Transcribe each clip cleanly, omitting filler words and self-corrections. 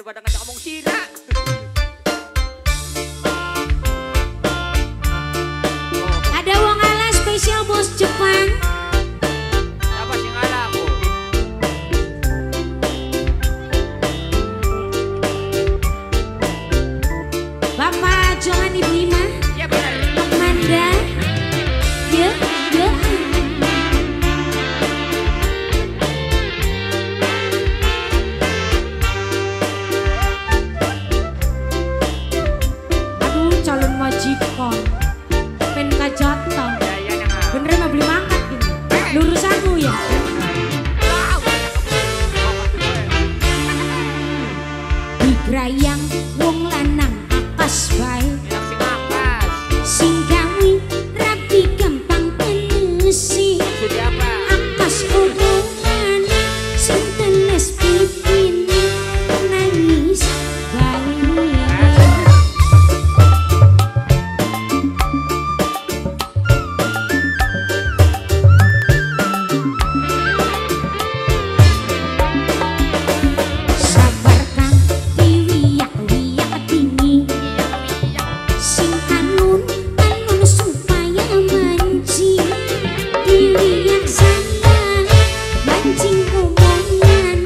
daripada ngajak ngomong Cina. Ada wong ala spesial bos Jepang. Siapa sih ngalah aku? Bapak Johan Ibu Ima. Ya benar. Manda. Ya, ya. Aduh, calon majikan. Pen kajata. Ya nah. Bener mah beli mangkat ini. Lurus aku ya. Digrayang wong lanang akas bae. Enak sing akas. Sing gawe rapi gampang tenesi. Sudah apa? Akas omongan sing teles pipine nangis bae. Sabar kang diwiyak-wiyak tinggi. Sing anun supaya mancing diwiyak sana mancing omongan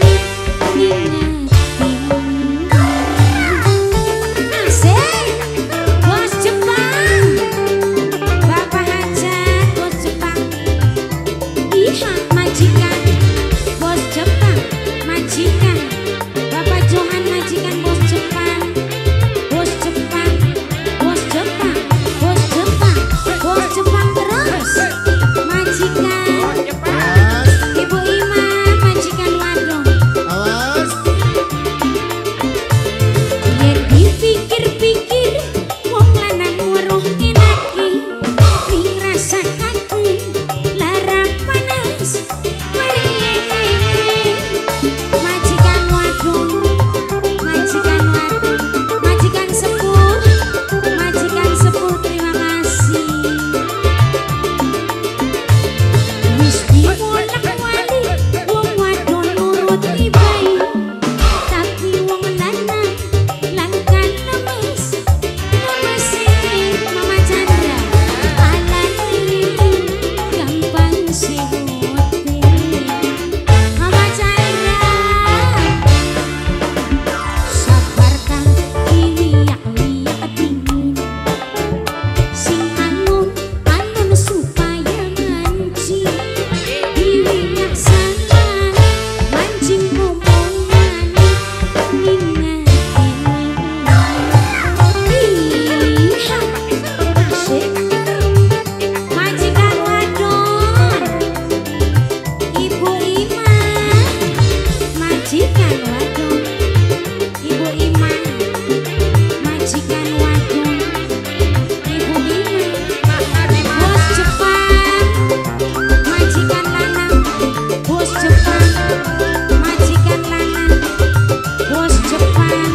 asik bos Jepang Bapak Hajat bos Jepang iya majikan bos Jepang majikan Bapak Johan majikan bos Jepang bos Jepang bos Jepang bos Jepang bos Jepang terus majikan Ibu Ima majikan wadon Awas. yen dipikir-pikir wong lanang weruh enake dirasakake lara panas meriye majikan wadon majikan sepuh terima kasih wis diwolak-wali wong wadon nurut ibai tapi wong lanang langkan lemes Mama Chandra alane gampang sehote Mama Chandra sabar kang diwiyak-wiyak dingin sing anun supaya mancing diwiyak sana mancing omongan ngingetin iya asik majikan wadon Ibu Ima majikan wadon Ibu Ima majikan wadon Ibu Ima bos Jepang majikan lanang bos Jepang majikan lanang bos Jepang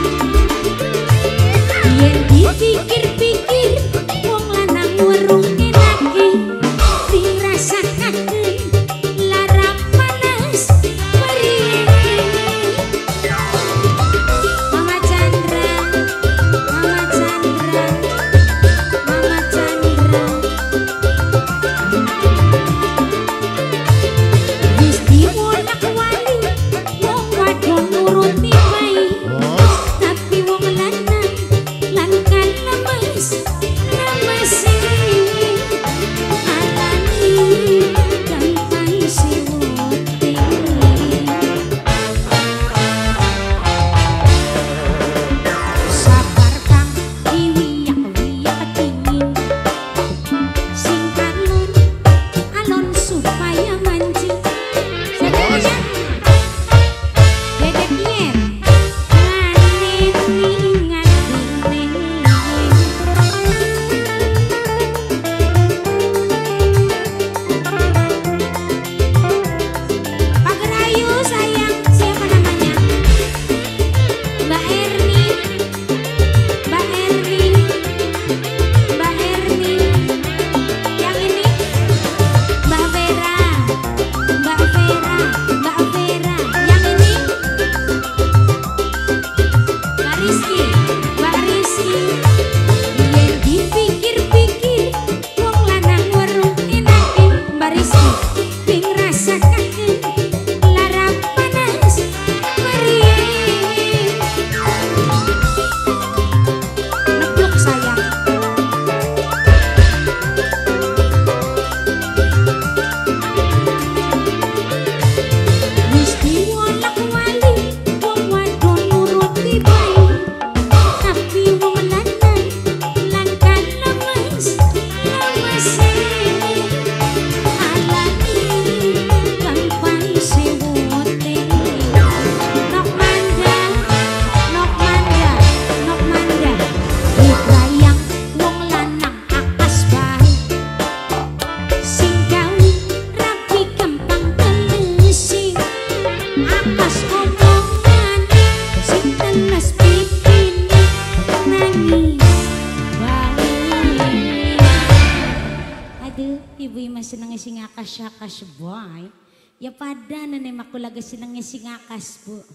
yen dipikir-pikir wong lanang weruh enake dirasakake lara panas meriye Mama Chandra Mama Chandra Mama Chandra wis diwolak-wali wong wadon nurut ibai Bos. tapi wong lanang langkan lemes Rizky, Mbak Rizky. Yen dipikir-pikir wong lanang weruh enake Mbak Rizky. Ping rasakake lara panas meriang. Nepuk sayang. Wis diwolak-wali wong wadon nuruti bae. Tapi wong lanang langkan lemes lemese. Alani gampang sewote. Nok manda, nok manda, nok manda. Dibayang wong lanang akas bae. Sing gawe rapi gampang telesi. Akas omongan sing teles pipine nangis bae. Aduh, ibu ima seneng sing akas-akas boy. Ya pada nenek aku lagi seneng sing akas bu.